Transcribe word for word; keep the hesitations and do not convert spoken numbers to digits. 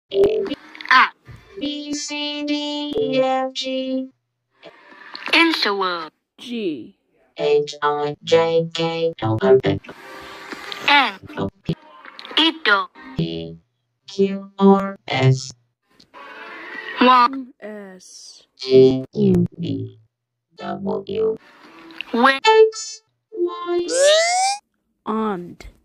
A B C D E F G Insular G H I J K L M N O P Etho P Q R S one S T U V W Wynn X Y and